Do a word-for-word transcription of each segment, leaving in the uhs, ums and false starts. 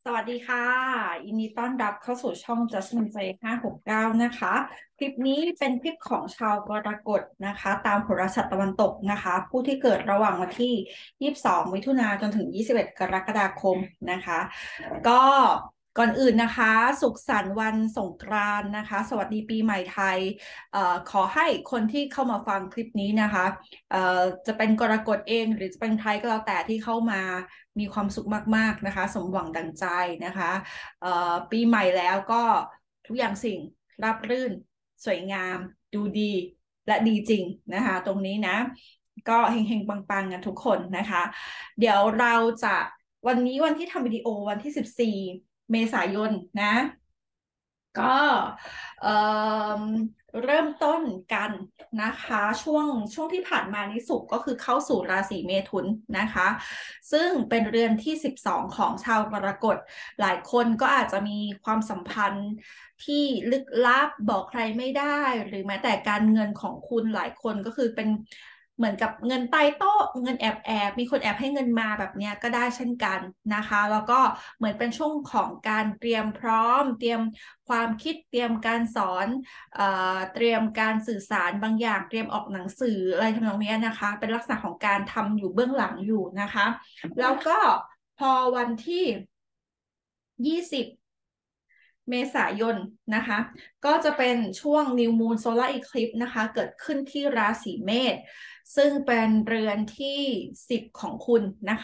สวัสดีค่ะยินดีต้อนรับเข้าสู่ช่อง Justment J ห้าหกเก้านะคะคลิปนี้เป็นคลิปของชาวกรกฎนะคะตามโหราศาสตร์ตะวันตกนะคะผู้ที่เกิดระหว่างวันที่ยี่สิบสองมิถุนายนจนถึงยี่สิบเอ็ดกรกฎาคมนะคะก็ก่อนอื่นนะคะสุขสันต์วันสงกรานต์นะคะสวัสดีปีใหม่ไทยเอ่อขอให้คนที่เข้ามาฟังคลิปนี้นะคะเอ่อจะเป็นกรกฎเองหรือจะเป็นใครก็แล้วแต่ที่เข้ามามีความสุขมากๆนะคะสมหวังดังใจนะคะเอ่อปีใหม่แล้วก็ทุกอย่างสิ่งราบรื่นสวยงามดูดีและดีจริงนะคะตรงนี้นะก็เฮงๆปังๆกันทุกคนนะคะเดี๋ยวเราจะวันนี้วันที่ทำวิดีโอวันที่สิบสี่เมษายนนะก็เอ่อเริ่มต้นกันนะคะช่วงช่วงที่ผ่านมานี้สุกร์ก็คือเข้าสู่ราศีเมถุนนะคะซึ่งเป็นเรือนที่สิบสองของชาวกรกฎหลายคนก็อาจจะมีความสัมพันธ์ที่ลึกลับบอกใครไม่ได้หรือแม้แต่การเงินของคุณหลายคนก็คือเป็นเหมือนกับเงินใต้โต๊ะเงินแอบแอบมีคนแอบให้เงินมาแบบเนี้ยก็ได้เช่นกันนะคะแล้วก็เหมือนเป็นช่วงของการเตรียมพร้อมเตรียมความคิดเตรียมการสอนเอ่อเตรียมการสื่อสารบางอย่างเตรียมออกหนังสืออะไรทำนองนี้นะคะเป็นลักษณะของการทำอยู่เบื้องหลังอยู่นะคะแล้วก็พอวันที่ยี่สิบเมษายนนะคะก็จะเป็นช่วง New Moon Solar Eclipse นะคะเกิดขึ้นที่ราศีเมษซึ่งเป็นเรือนที่สิบของคุณนะคะ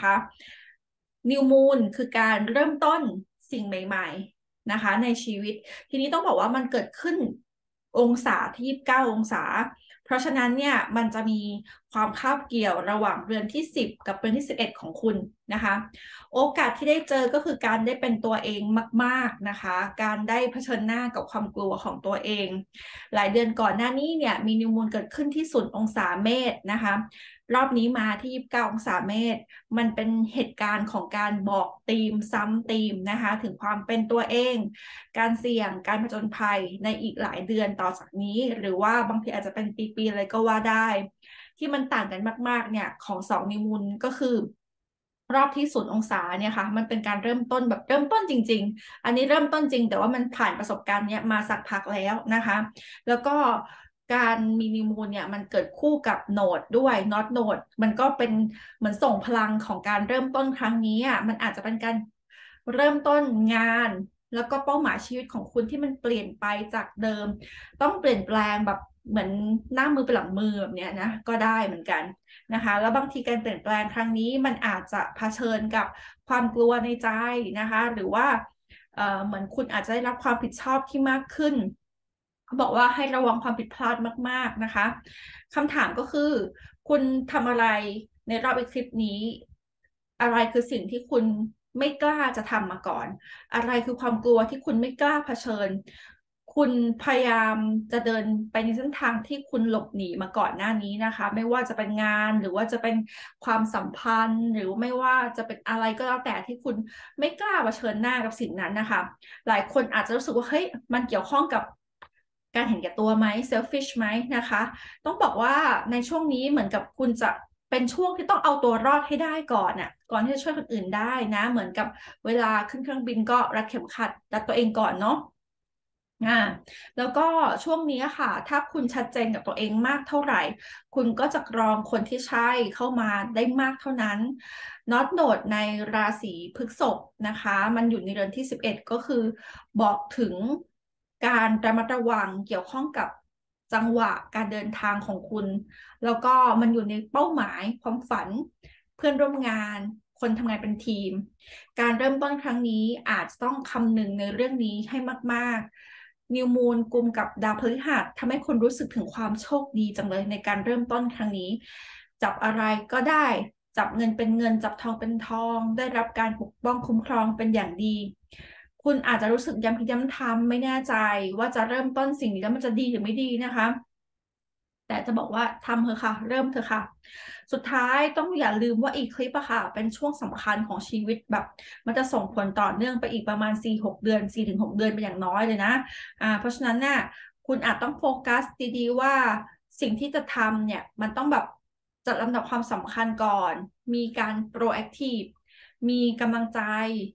New Moon คือการเริ่มต้นสิ่งใหม่ๆนะคะในชีวิตทีนี้ต้องบอกว่ามันเกิดขึ้นองศาที่ยี่สิบเก้าองศาเพราะฉะนั้นเนี่ยมันจะมีความคาบเกี่ยวระหว่างเรือนที่สิบกับเรือนที่สิบเอ็ดของคุณนะคะโอกาสที่ได้เจอก็คือการได้เป็นตัวเองมากๆนะคะการได้เผชิญหน้ากับความกลัวของตัวเองหลายเดือนก่อนหน้านี้เนี่ยมีนิวมูนเกิดขึ้นที่ศูนย์องศาเมษนะคะรอบนี้มาที่ยี่สิบเก้าองศาเมษมันเป็นเหตุการณ์ของการบอกธีมซ้ำธีมนะคะถึงความเป็นตัวเองการเสี่ยงการผจญภัยในอีกหลายเดือนต่อจากนี้หรือว่าบางทีอาจจะเป็นปีๆเลยก็ว่าได้ที่มันต่างกันมากๆเนี่ยของสองนิวมูนก็คือรอบที่ศูนย์องศาเนี่ยค่ะมันเป็นการเริ่มต้นแบบเริ่มต้นจริงๆอันนี้เริ่มต้นจริงแต่ว่ามันผ่านประสบการณ์เนี้ยมาสักพักแล้วนะคะแล้วก็การมีนิวมูนเนี่ยมันเกิดคู่กับโนดด้วยน็อตโนดมันก็เป็นเหมือนส่งพลังของการเริ่มต้นครั้งนี้อ่ะมันอาจจะเป็นการเริ่มต้นงานแล้วก็เป้าหมายชีวิตของคุณที่มันเปลี่ยนไปจากเดิมต้องเปลี่ยนแปลงแบบเหมือนหน้ามือเป็นหลังมือแบบเนี้ยนะก็ได้เหมือนกันนะคะแล้วบางทีการเปลี่ยนแปลงครั้งนี้มันอาจจะเผชิญกับความกลัวในใจนะคะหรือว่าเอ่อเหมือนคุณอาจจะได้รับความผิดชอบที่มากขึ้นเขาบอกว่าให้ระวังความผิดพลาดมากๆนะคะคำถามก็คือคุณทำอะไรในรอบอีกคลิปนี้อะไรคือสิ่งที่คุณไม่กล้าจะทำมาก่อนอะไรคือความกลัวที่คุณไม่กล้าเผชิญคุณพยายามจะเดินไปในเส้นทางที่คุณหลบหนีมาก่อนหน้านี้นะคะไม่ว่าจะเป็นงานหรือว่าจะเป็นความสัมพันธ์หรือไม่ว่าจะเป็นอะไรก็แล้วแต่ที่คุณไม่กล้าเผชิญหน้ากับสิ่งนั้นนะคะหลายคนอาจจะรู้สึกว่าเฮ้ยมันเกี่ยวข้องกับการเห็นแก่ตัวไหม selfish ไหมนะคะต้องบอกว่าในช่วงนี้เหมือนกับคุณจะเป็นช่วงที่ต้องเอาตัวรอดให้ได้ก่อนน่ะก่อนที่จะช่วยคนอื่นได้นะเหมือนกับเวลาขึ้นเครื่องบินก็รัดเข็มขัดรัดตัวเองก่อนเนาะ อ่าแล้วก็ช่วงนี้ค่ะถ้าคุณชัดเจนกับตัวเองมากเท่าไหร่คุณก็จะกรองคนที่ใช่เข้ามาได้มากเท่านั้นน็อตโนดในราศีพฤษภนะคะมันอยู่ในเรือนที่สิบเอ็ดก็คือบอกถึงการระมัดระวังเกี่ยวข้องกับจังหวะการเดินทางของคุณแล้วก็มันอยู่ในเป้าหมายความฝันเพื่อนร่วมงานคนทำงานเป็นทีมการเริ่มต้นครั้งนี้อาจจะต้องคำนึงในเรื่องนี้ให้มากๆ นิวมูนกุมกับดาวพฤหัสทำให้คุณรู้สึกถึงความโชคดีจังเลยในการเริ่มต้นครั้งนี้จับอะไรก็ได้จับเงินเป็นเงินจับทองเป็นทองได้รับการปกป้องคุ้มครองเป็นอย่างดีคุณอาจจะรู้สึกย้ำคิดย้ำทำไม่แน่ใจว่าจะเริ่มต้นสิ่งนี้แล้วมันจะดีหรือไม่ดีนะคะแต่จะบอกว่าทำเถอะค่ะเริ่มเถอะค่ะสุดท้ายต้องอย่าลืมว่าอีกคลิปอะค่ะเป็นช่วงสำคัญของชีวิตแบบมันจะส่งผลต่อเนื่องไปอีกประมาณสี่หกเดือนสี่ถึงหกเดือนเป็นอย่างน้อยเลยนะ อ่าเพราะฉะนั้นน่ะคุณอาจต้องโฟกัสดีๆว่าสิ่งที่จะทำเนี่ยมันต้องแบบจัดลำดับความสำคัญก่อนมีการ proactive มีกำลังใจ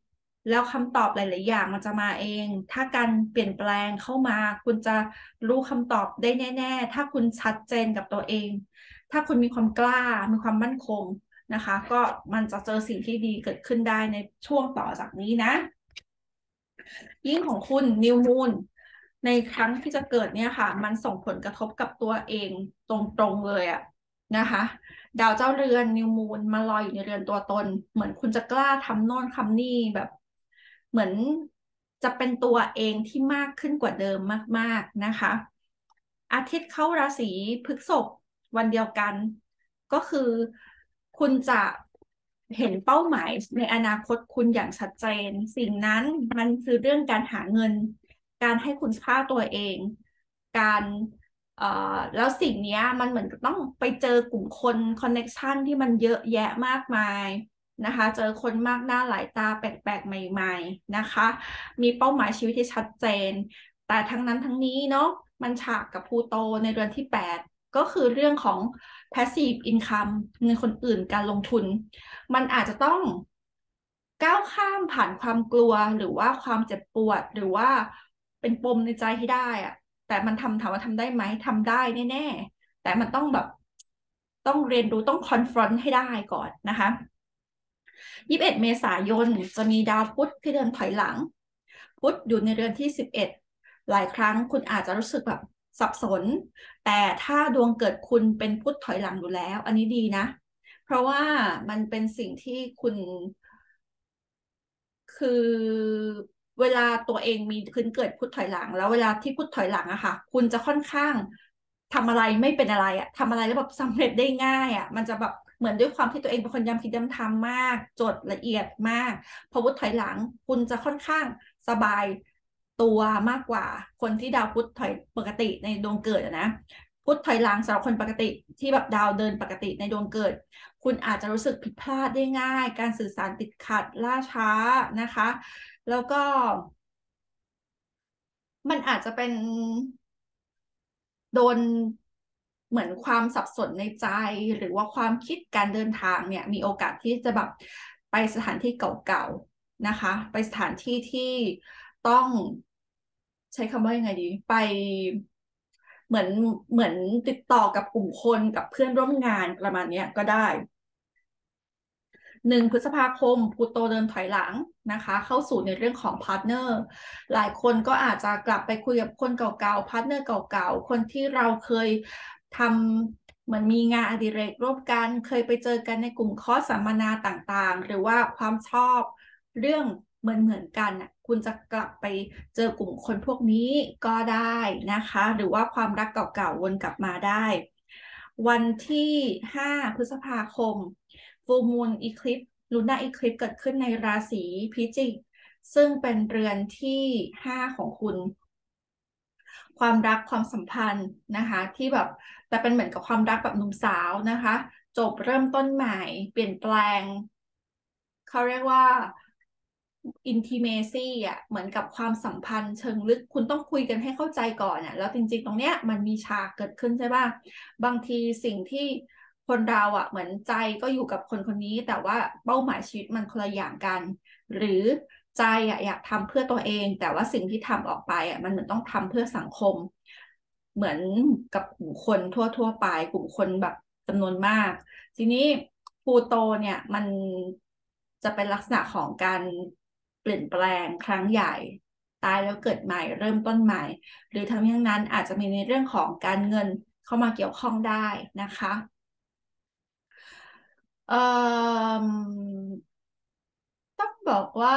แล้วคำตอบหลายๆอย่างมันจะมาเอง ถ้าการเปลี่ยนแปลงเข้ามาคุณจะรู้คำตอบได้แน่ๆถ้าคุณชัดเจนกับตัวเอง ถ้าคุณมีความกล้ามีความมั่นคงนะคะก็มันจะเจอสิ่งที่ดีเกิดขึ้นได้ในช่วงต่อจากนี้นะยิ่งของคุณนิวมูนในครั้งที่จะเกิดเนี่ยค่ะมันส่งผลกระทบกับตัวเองตรงๆเลยอะนะคะดาวเจ้าเรือนนิวมูนมาลอยอยู่ในเรือนตัวตนเหมือนคุณจะกล้าทำโน่นทำนี่แบบเหมือนจะเป็นตัวเองที่มากขึ้นกว่าเดิมมากๆนะคะอาทิตย์เข้าราศีพฤษภวันเดียวกันก็คือคุณจะเห็นเป้าหมายในอนาคตคุณอย่างชัดเจนสิ่งนั้นมันคือเรื่องการหาเงินการให้คุณค่าตัวเองการเอ่อแล้วสิ่งนี้มันเหมือนกับต้องไปเจอกลุ่มคนคอนเน็กชันที่มันเยอะแยะมากมายนะคะเจอคนมากหน้าหลายตาแปลกๆใหม่ๆนะคะมีเป้าหมายชีวิตที่ชัดเจนแต่ทั้งนั้นทั้งนี้เนาะมันฉากกับพลูโตในเรือนที่แปดก็คือเรื่องของ passive income เงินคนอื่นการลงทุนมันอาจจะต้องก้าวข้ามผ่านความกลัวหรือว่าความเจ็บปวดหรือว่าเป็นปมในใจให้ได้อะแต่มันทำถามว่าทำได้ไหมทำได้แน่ๆแต่มันต้องแบบต้องเรียนรู้ต้องคอนฟรอนต์ให้ได้ก่อนนะคะยี่สิบเอ็ดเมษายนจะมีดาวพุธที่เดินถอยหลังพุธอยู่ในเรือนที่สิบเอ็ดหลายครั้งคุณอาจจะรู้สึกแบบสับสนแต่ถ้าดวงเกิดคุณเป็นพุธถอยหลังอยู่แล้วอันนี้ดีนะเพราะว่ามันเป็นสิ่งที่คุณคือเวลาตัวเองมีคืนเกิดพุธถอยหลังแล้วเวลาที่พุธถอยหลังอะค่ะคุณจะค่อนข้างทำอะไรไม่เป็นอะไรอะทำอะไรแล้วแบบสำเร็จได้ง่ายอะมันจะแบบเหมือนด้วยความที่ตัวเองเป็นคนย้ำคิดย้ำทำมากจดละเอียดมากพอพุธถอยหลังคุณจะค่อนข้างสบายตัวมากกว่าคนที่ดาวพุธถอยปกติในดวงเกิดอะนะพุธถอยหลังสำหรับคนปกติที่แบบดาวเดินปกติในดวงเกิด คุณอาจจะรู้สึกผิดพลาดได้ง่าย การสื่อสารติดขัดล่าช้านะคะ แล้วก็มันอาจจะเป็นโดนเหมือนความสับสนในใจหรือว่าความคิดการเดินทางเนี่ยมีโอกาสที่จะแบบไปสถานที่เก่าๆนะคะไปสถานที่ที่ต้องใช้คำว่ายังไงดีไปเหมือนเหมือนติดต่อกับกลุ่มคนกับเพื่อนร่วมงานประมาณเนี้ยก็ได้ หนึ่งพฤษภาคมพลูโตเดินถอยหลังนะคะเข้าสู่ในเรื่องของพาร์ทเนอร์หลายคนก็อาจจะกลับไปคุยกับคนเก่าๆพาร์ทเนอร์เก่าๆคนที่เราเคยทำเหมือนมีงานอดิเรกร่วมกันเคยไปเจอกันในกลุ่มคอร์สสัมมนาต่างๆหรือว่าความชอบเรื่องเหมือนเหมือนกันน่ะคุณจะกลับไปเจอกลุ่มคนพวกนี้ก็ได้นะคะหรือว่าความรักเก่าๆวนกลับมาได้วันที่ห้าพฤษภาคม ฟูลมูนอีคลิปลูน่าอีคลิปเกิดขึ้นในราศีพิจิกซึ่งเป็นเรือนที่ห้าของคุณความรักความสัมพันธ์นะคะที่แบบแต่เป็นเหมือนกับความรักแบบหนุ่มสาวนะคะจบเริ่มต้นใหม่เปลี่ยนแปลงเขาเรียกว่า intimacy อ่ะเหมือนกับความสัมพันธ์เชิงลึกคุณต้องคุยกันให้เข้าใจก่อนอ่ะแล้วจริงๆตรงเนี้ยมันมีฉากเกิดขึ้นใช่ป่ะบางทีสิ่งที่คนเราอ่ะเหมือนใจก็อยู่กับคนคนนี้แต่ว่าเป้าหมายชีวิตมันคนละอย่างกันหรือใจอ่ะอยากทำเพื่อตัวเองแต่ว่าสิ่งที่ทำออกไปอ่ะมันเหมือนต้องทำเพื่อสังคมเหมือนกับกลุ่มคนทั่วๆไปกลุ่มคนแบบจำนวนมากทีนี้พลูโตเนี่ยมันจะเป็นลักษณะของการเปลี่ยนแปลงครั้งใหญ่ตายแล้วเกิดใหม่เริ่มต้นใหม่หรือทั้งนี้ทั้งนั้นอาจจะมีในเรื่องของการเงินเข้ามาเกี่ยวข้องได้นะคะเอ่อต้องบอกว่า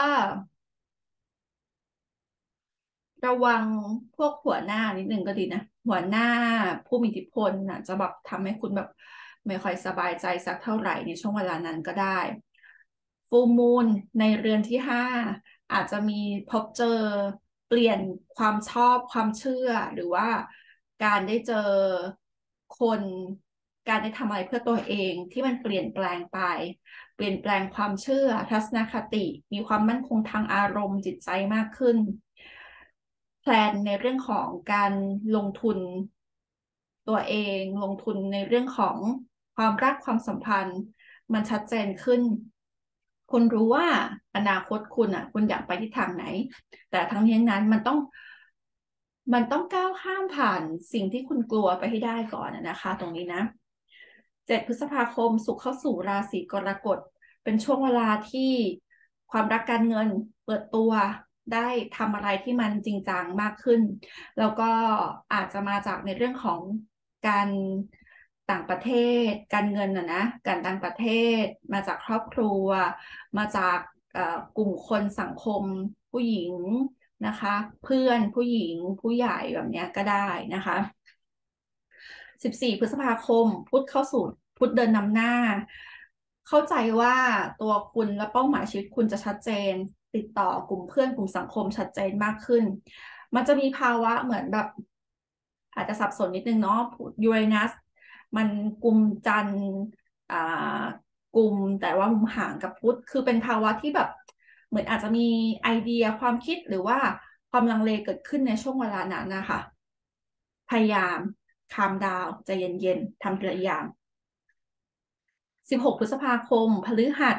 ระวังพวกหัวหน้านิดนึงก็ดีนะหัวหน้าผู้มีอิทธิพลนะจะแบบทำให้คุณแบบไม่ค่อยสบายใจสักเท่าไหร่ในช่วงเวลานั้นก็ได้ฟูลมูนในเรือนที่ห้าอาจจะมีพบเจอเปลี่ยนความชอบความเชื่อหรือว่าการได้เจอคนการได้ทำอะไรเพื่อตัวเองที่มันเปลี่ยนแปลงไปเปลี่ยนแปลงความเชื่อทัศนคติมีความมั่นคงทางอารมณ์จิตใจมากขึ้น แพลนในเรื่องของการลงทุนตัวเองลงทุนในเรื่องของความรักความสัมพันธ์มันชัดเจนขึ้นคุณรู้ว่าอนาคตคุณอ่ะคุณอยากไปที่ทางไหนแต่ทั้งนี้ทั้งนั้นมันต้องมันต้องก้าวข้ามผ่านสิ่งที่คุณกลัวไปให้ได้ก่อนนะคะตรงนี้นะเจ็ดพฤษภาคมศุกร์เข้าสู่ราศีกรกฎเป็นช่วงเวลาที่ความรักการเงินเปิดตัวได้ทำอะไรที่มันจริงจังมากขึ้นแล้วก็อาจจะมาจากในเรื่องของการต่างประเทศการเงินนะนะการต่างประเทศมาจากครอบครัวมาจากเอ่อกลุ่มคนสังคมผู้หญิงนะคะเพื่อนผู้หญิงผู้ใหญ่แบบเนี้ยก็ได้นะคะสิบสี่พฤษภาคมพุธเข้าสู่พุธเดินนำหน้าเข้าใจว่าตัวคุณและเป้าหมายชีวิตคุณจะชัดเจนติดต่อกลุ่มเพื่อนกลุ่มสังคมชัดเจนมากขึ้นมันจะมีภาวะเหมือนแบบอาจจะสับสนนิดนึงเนาะยูเรนัสมันกุมจันทร์อ่ากลุ่มแต่ว่ามุมห่างกับพุธคือเป็นภาวะที่แบบเหมือนอาจจะมีไอเดียความคิดหรือว่าความลังเลเกิดขึ้นในช่วงเวลานั้นนะคะพยายามคามดาวใจเย็นๆทำทีละอย่างสิบหกพฤษภาคมพฤหัส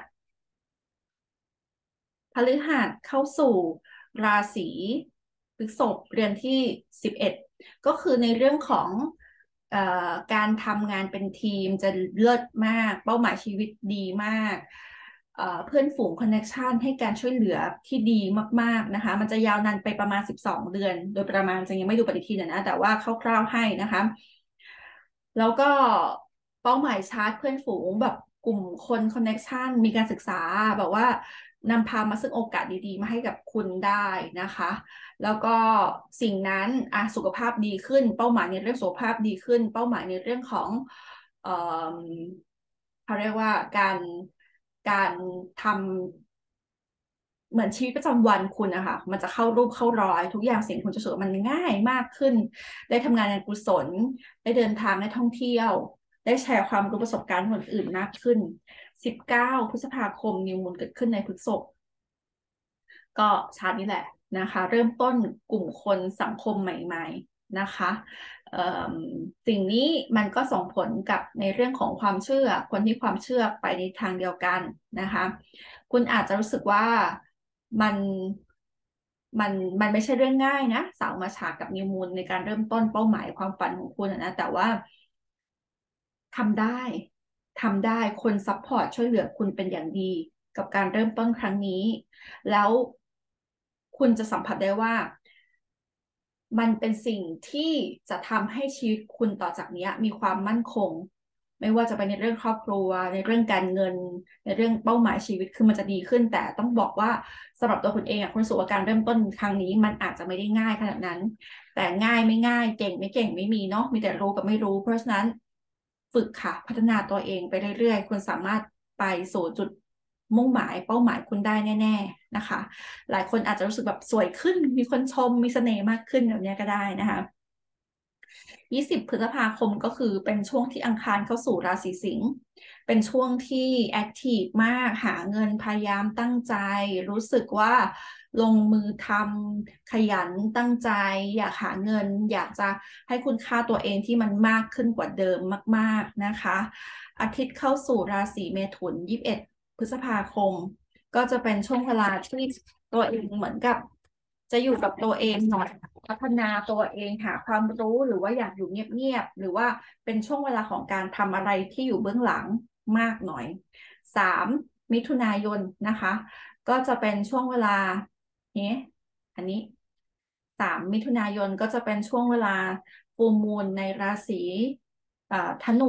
พฤหัสเข้าสู่ราศีพฤษภเรือนที่สิบเอ็ดก็คือในเรื่องของเอ่อการทำงานเป็นทีมจะเลิศมากเป้าหมายชีวิตดีมากเอ่อเพื่อนฝูงคอนเน c t ชันให้การช่วยเหลือที่ดีมากๆนะคะมันจะยาวนานไปประมาณสิบสองเดือนโดยประมาณจะยังไม่ดูปฏิทินนะแต่ว่าคร่าวๆให้นะคะแล้วก็เป้าหมายชาร์จเพื่อนฝูงแบบกลุ่มคนคอนเน c t ชันมีการศึกษาแบบว่านำพามาซึ่งโอกาสดีๆมาให้กับคุณได้นะคะแล้วก็สิ่งนั้นอ่ะสุขภาพดีขึ้นเป้าหมายในเรื่องสุขภาพดีขึ้นเป้าหมายในเรื่องของเอ่อเขาเรียกว่าการการทำเหมือนชีวิตประจำวันคุณนะคะมันจะเข้ารูปเข้ารอยทุกอย่างสิ่งคุณจะรู้สึกว่ามันง่ายมากขึ้นได้ทำงานงานกุศลได้เดินทางได้ท่องเที่ยวได้แชร์ความรู้ประสบการณ์คนอื่นมากขึ้นสิบเก้าพฤษภาคมนิวมูนเกิดขึ้นในพฤษภ ก็ชาร์ตนี้แหละนะคะเริ่มต้นกลุ่มคนสังคมใหม่ๆนะคะสิ่งนี้มันก็ส่งผลกับในเรื่องของความเชื่อคนที่ความเชื่อไปในทางเดียวกันนะคะคุณอาจจะรู้สึกว่ามันมันมันไม่ใช่เรื่องง่ายนะสาวมาฉากกับนิวมูลในการเริ่มต้นเป้าหมายความฝันของคุณนะแต่ว่าทำได้ทำได้คนซัพพอร์ตช่วยเหลือคุณเป็นอย่างดีกับการเริ่มต้นครั้งนี้แล้วคุณจะสัมผัสได้ว่ามันเป็นสิ่งที่จะทำให้ชีวิตคุณต่อจากนี้มีความมั่นคงไม่ว่าจะเป็นในเรื่องครอบครัวในเรื่องการเงินในเรื่องเป้าหมายชีวิตคือมันจะดีขึ้นแต่ต้องบอกว่าสำหรับตัวคุณเองอะคุณรู้สึกว่าการเริ่มต้นครั้งนี้มันอาจจะไม่ได้ง่ายขนาดนั้นแต่ง่ายไม่ง่ายเก่งไม่เก่งไม่มีเนาะมีแต่รู้กับไม่รู้เพราะฉะนั้นฝึกค่ะพัฒนาตัวเองไปเรื่อยๆคุณสามารถไปสู่จุดมุ่งหมายเป้าหมายคุณได้แน่ๆนะคะ หลายคนอาจจะรู้สึกแบบสวยขึ้น มีคนชม มีเสน่ห์มากขึ้นแบบนี้ก็ได้นะคะยี่สิบพฤษภาคมก็คือเป็นช่วงที่อังคารเข้าสู่ราศีสิงห์เป็นช่วงที่แอคทีฟมาก หาเงินพยายามตั้งใจ รู้สึกว่าลงมือทำขยันตั้งใจ อยากหาเงิน อยากจะให้คุณค่าตัวเองที่มันมากขึ้นกว่าเดิมมากๆนะคะอาทิตย์เข้าสู่ราศีเมถุนยี่สิบเอ็ดพฤษภาคม ก็จะเป็นช่วงเวลาที่ตัวเองเหมือนกับจะอยู่กับตัวเองหน่อยพัฒนาตัวเองหาความรู้หรือว่าอยากอยู่เงียบๆหรือว่าเป็นช่วงเวลาของการทำอะไรที่อยู่เบื้องหลังมากหน่อยสามมิถุนายนนะคะก็จะเป็นช่วงเวลาเนี้ยอันนี้สามมิถุนายนก็จะเป็นช่วงเวลาฟูลมูนในราศีธนู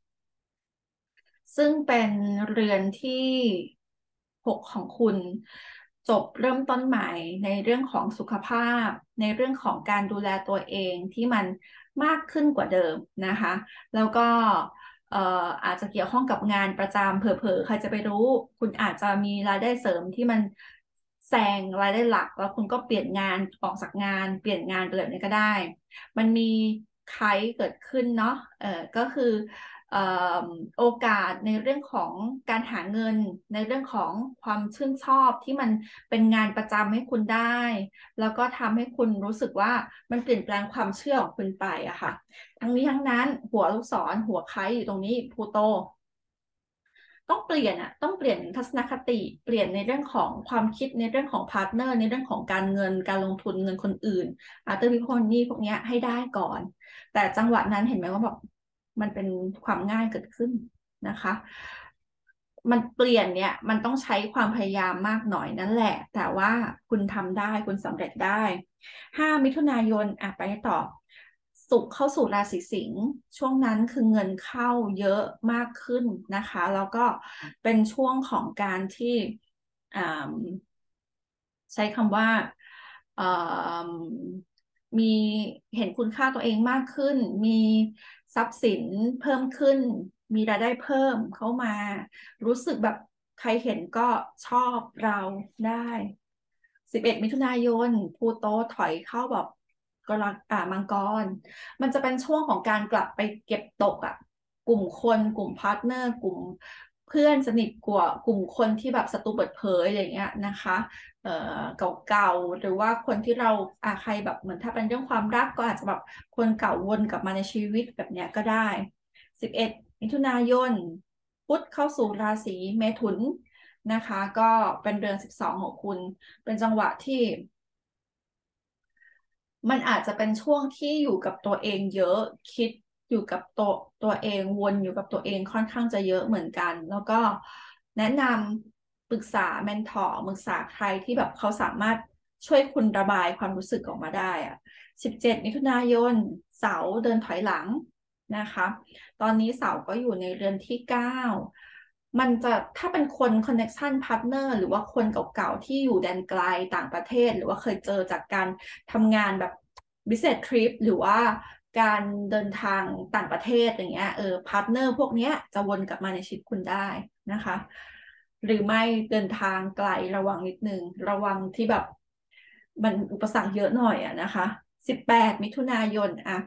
ซึ่งเป็นเรือนที่หกของคุณจบเริ่มต้นใหม่ในเรื่องของสุขภาพในเรื่องของการดูแลตัวเองที่มันมากขึ้นกว่าเดิมนะคะแล้วก็เอ่ออาจจะเกี่ยวข้องกับงานประจำเผลอๆใครจะไปรู้คุณอาจจะมีรายได้เสริมที่มันแซงรายได้หลักแล้วคุณก็เปลี่ยนงานออกจากงานเปลี่ยนงานไปเลยนี่ก็ได้มันมีไคเกิดขึ้นเนาะเออก็คือ เอ่อโอกาสในเรื่องของการหาเงินในเรื่องของความชื่นชอบที่มันเป็นงานประจำให้คุณได้แล้วก็ทำให้คุณรู้สึกว่ามันเปลี่ยนแปลงความเชื่อของคุณไปอะค่ะทั้งนี้ทั้งนั้นหัวลูกศรหัวไคอยู่ตรงนี้พลูโตต้องเปลี่ยนอะต้องเปลี่ยนทัศนคติเปลี่ยนในเรื่องของความคิดในเรื่องของพาร์ทเนอร์ในเรื่องของการเงินการลงทุนเงินคนอื่นอาร์เตอร์วิคอนนี่พวกเนี้ยให้ได้ก่อนแต่จังหวะนั้นเห็นไหมว่าแบบมันเป็นความง่ายเกิดขึ้นนะคะมันเปลี่ยนเนี่ยมันต้องใช้ความพยายามมากหน่อยนั่นแหละแต่ว่าคุณทำได้คุณสำเร็จได้ห้ามิถุนายนอ่ะไปต่อศุกร์เข้าสู่ราศีสิงห์ช่วงนั้นคือเงินเข้าเยอะมากขึ้นนะคะแล้วก็เป็นช่วงของการที่อ่าใช้คำว่าเอ่อมีเห็นคุณค่าตัวเองมากขึ้นมีทรัพย์สินเพิ่มขึ้นมีรายได้เพิ่มเข้ามารู้สึกแบบใครเห็นก็ชอบเราได้สิบเอ็ดมิถุนายนพลูโตถอยเข้าแบบกรกอ่ามังกรมันจะเป็นช่วงของการกลับไปเก็บตกอ่ะกลุ่มคนกลุ่มพาร์ทเนอร์กลุ่มเพื่อนสนิทกว่ากลุ่มคนที่แบบศัตรูเปิดเผยอะไรเงี้ยนะคะเอ่อเก่าๆหรือว่าคนที่เราอ่าใครแบบเหมือนถ้าเป็นเรื่องความรักก็อาจจะแบบคนเก่าวนกลับมาในชีวิตแบบเนี้ยก็ได้สิบเอ็ดมิถุนายนพุธเข้าสู่ราศีเมถุนนะคะก็เป็นเดือนสิบสองของคุณเป็นจังหวะที่ มันอาจจะเป็นช่วงที่อยู่กับตัวเองเยอะคิดอยู่กับตัวตัวเองวนอยู่กับตัวเองค่อนข้างจะเยอะเหมือนกันแล้วก็แนะนำปรึกษาเมนทอร์ปรึกษาใครที่แบบเขาสามารถช่วยคุณระบายความรู้สึกออกมาได้อะสิบเจ็ดมิถุนายนเสาร์เดินถอยหลังนะคะตอนนี้เสาร์ก็อยู่ในเรือนที่เก้ามันจะถ้าเป็นคนคอนเน็กชันพาร์ทเนอร์หรือว่าคนเก่าๆที่อยู่แดนไกลต่างประเทศหรือว่าเคยเจอจากการทำงานแบบ business trip หรือว่าการเดินทางต่างประเทศอย่างเงี้ยเออพาร์ทเนอร์พวกเนี้ยจะวนกลับมาในชีวิตคุณได้นะคะหรือไม่เดินทางไกลระวังนิดนึงระวังที่แบบมันอุปสรรคเยอะหน่อยอะนะคะสิบแปดมิถุนายนอะ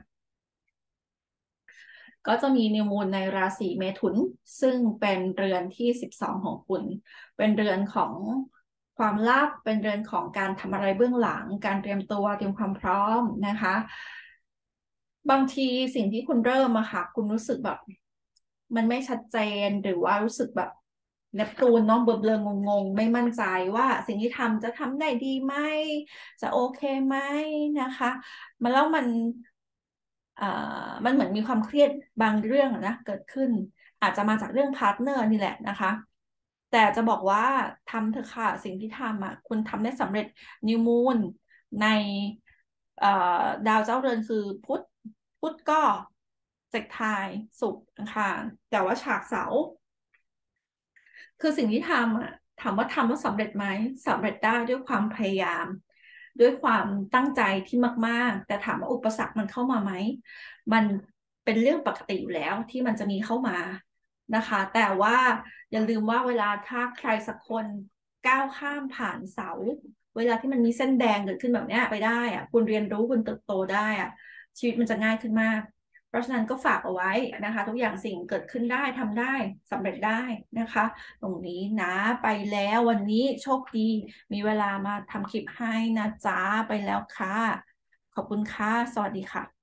ก็จะมีนิวมูนในราศีเมถุนซึ่งเป็นเรือนที่สิบสองของคุณเป็นเรือนของความลับเป็นเรือนของการทำอะไรเบื้องหลังการเตรียมตัวเตรียมความพร้อมนะคะบางทีสิ่งที่คุณเริ่มอะค่ะคุณรู้สึกแบบมันไม่ชัดเจนหรือว่ารู้สึกแบบเนปตูนเน้องเบลอๆงงๆไม่มั่นใจว่าสิ่งที่ทำจะทำได้ดีไหมจะโอเคไหมนะคะมาแล้วมัน อ่ามันเหมือนมีความเครียดบางเรื่องนะเกิดขึ้นอาจจะมาจากเรื่องพาร์ทเนอร์นี่แหละนะคะแต่จะบอกว่าทำเถอะค่ะสิ่งที่ทำอ่ะคุณทำได้สำเร็จนิวมูนในเอ่อดาวเจ้าเรือนคือพุธพุธก็เจ็กไทยศุกร์อังคารแต่ว่าฉากเสาร์ คือสิ่งที่ทำอ่ะถามว่าทำแล้วสำเร็จไหมสำเร็จได้ด้วยความพยายามด้วยความตั้งใจที่มากๆแต่ถามว่าอุปสรรคมันเข้ามาไหมมันเป็นเรื่องปกติอยู่แล้วที่มันจะมีเข้ามานะคะแต่ว่าอย่าลืมว่าเวลาถ้าใครสักคนก้าวข้ามผ่านเสาเวลาที่มันมีเส้นแดงเกิดขึ้นแบบเนี้ยไปได้อ่ะคุณเรียนรู้คุณเติบโตได้อ่ะชีวิตมันจะง่ายขึ้นมาก เพราะฉะนั้นก็ฝากเอาไว้นะคะทุกอย่างสิ่งเกิดขึ้นได้ทำได้สำเร็จได้นะคะตรงนี้นะไปแล้ววันนี้โชคดีมีเวลามาทำคลิปให้นะจ๊ะไปแล้วค่ะขอบคุณค่ะสวัสดีค่ะ